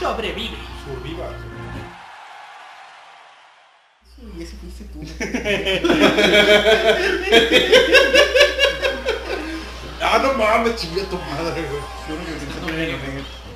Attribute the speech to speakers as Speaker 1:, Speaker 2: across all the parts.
Speaker 1: Sobrevive.
Speaker 2: Surviva.
Speaker 3: Sí, ese fuiste tú.
Speaker 2: Ah, no mames, chingue a tu madre, güey.
Speaker 3: Yo no que
Speaker 1: No me vengo.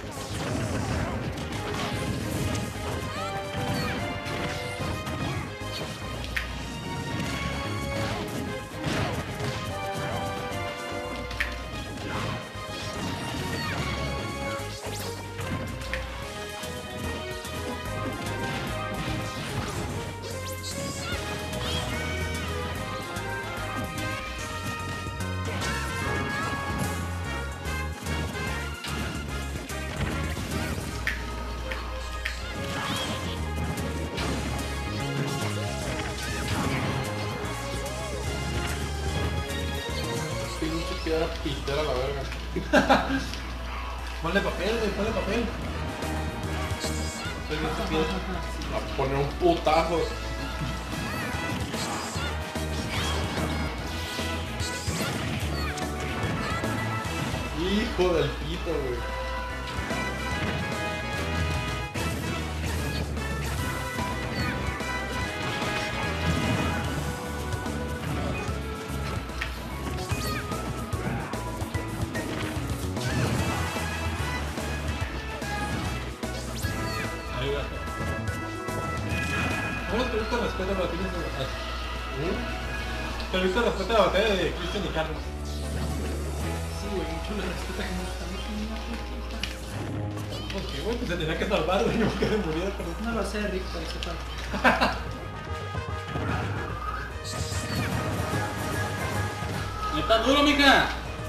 Speaker 2: Pinche piedra pitera la verga.
Speaker 1: Ponle papel, güey, ponle papel.
Speaker 2: A poner un putazo. Hijo del pito, güey.
Speaker 1: Ahí va. ¿Cómo te gusta respeto a la batalla de batalla? ¿Te gusta respeto a la batalla de Christian y Carlos?
Speaker 3: Sí, güey, mucho le respeta que no está
Speaker 1: ¿Por qué, güey? Pues se tenía que salvar, güey, no que se muriera, pero...
Speaker 3: No lo sé, Rick, para que sepa.
Speaker 4: ¡Está duro, mija!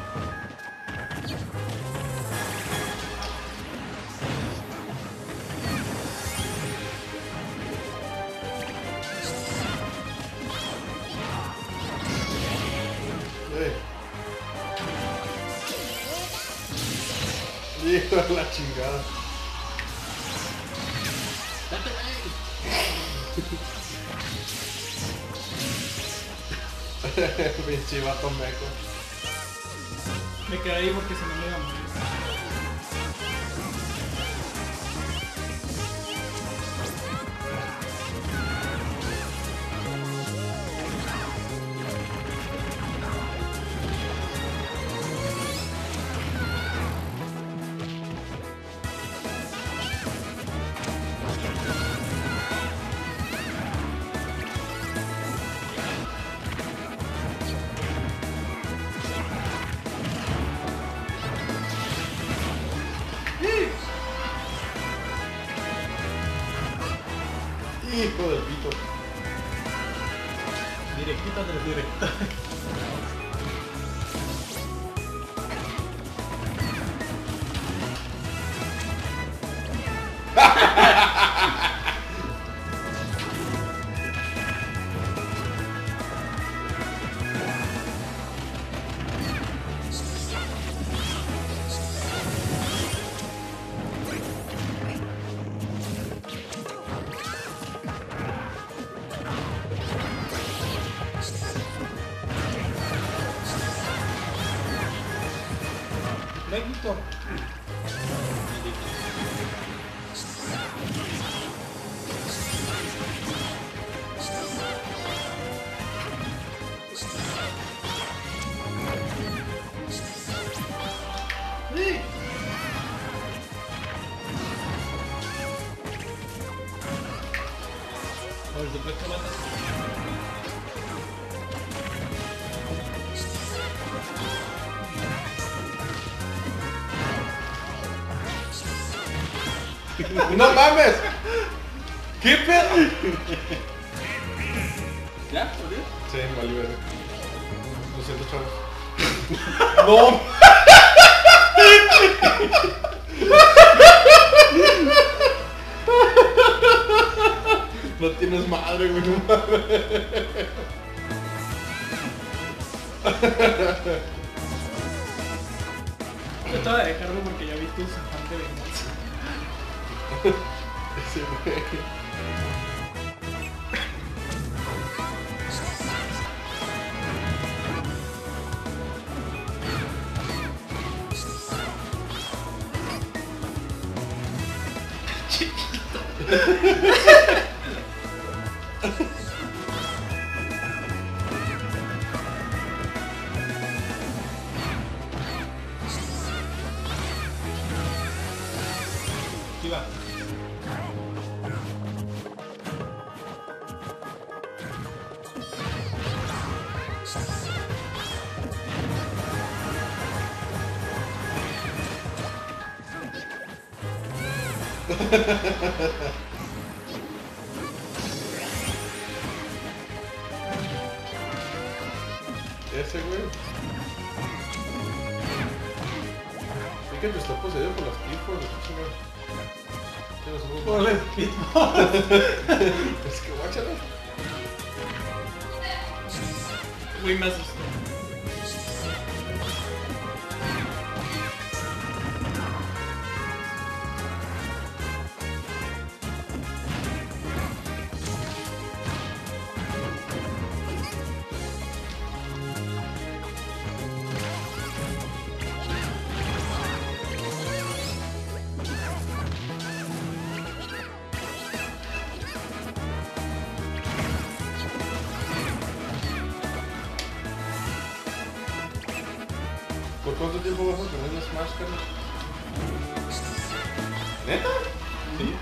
Speaker 2: Hijo de la chingada. Pinche vato meco.
Speaker 3: Me quedé ahí porque se me iba a morir.
Speaker 2: Hijo del pito.
Speaker 1: Directita de los directos. Víctor. Por supuesto,
Speaker 2: ¡No mames! ¿Qué pedo?
Speaker 4: ¿Ya? ¿Por qué?
Speaker 2: Sí, vale, vale. Lo siento, chavos. ¡No! No tienes madre, güey, no mames.
Speaker 3: Yo estaba de dejarlo porque ya vi tu afán de venganza.
Speaker 2: Ese güey.
Speaker 1: Aquí va.
Speaker 2: Ese, güey. Es que está poseído por las tipos, chingada.
Speaker 1: Por el pitbull.
Speaker 2: Es que guáchalo.
Speaker 3: Güey, me asustó.
Speaker 2: ¿Por cuánto tiempo vas a tener las máscaras? ¿Neta?
Speaker 1: Sí.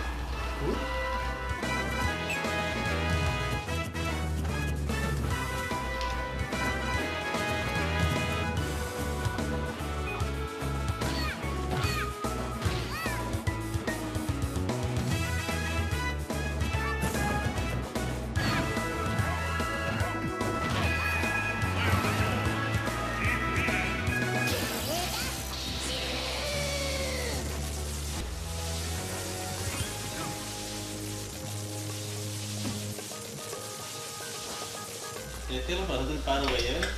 Speaker 4: Este lo pasaste el paro, güey, ¿eh?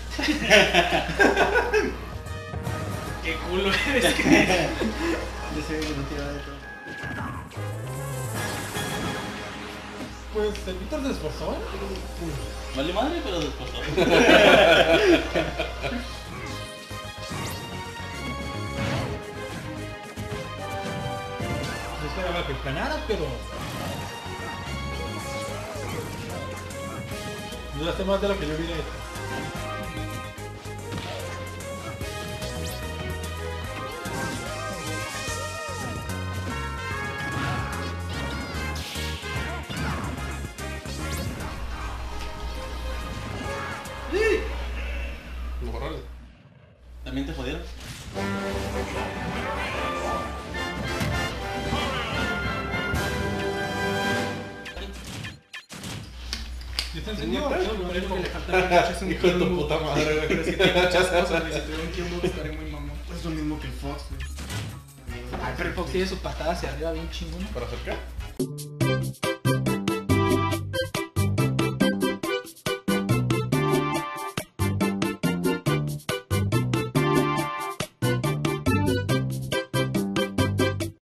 Speaker 3: Qué culo eres.
Speaker 5: Yo sé que no tiraba de todo.
Speaker 1: Pues el Víctor se esforzó, ¿eh?
Speaker 4: Vale madre, pero después.
Speaker 1: Yo esperaba que ganara, pero... Duraste más de lo que yo vi de esto.
Speaker 2: Órale.
Speaker 4: ¿También te jodieron?
Speaker 1: ¿Y te enseñó?
Speaker 2: ¿Neta?
Speaker 3: Lo único que le falta a Pikachu es un
Speaker 2: Hijo de tu
Speaker 3: Kimbo.
Speaker 2: puta madre,
Speaker 3: Pero
Speaker 2: güey.
Speaker 3: es que tiene muchas cosas, güey. Si tuviera un Kimbo estaría muy mamón.
Speaker 5: Es lo mismo que el Fox, güey.
Speaker 3: Ay, pero el Fox tiene su patada hacia arriba bien chingona.
Speaker 2: ¿Para hacer qué?